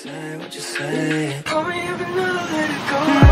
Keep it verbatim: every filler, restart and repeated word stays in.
say, what you say? Call me up and I'll let it go.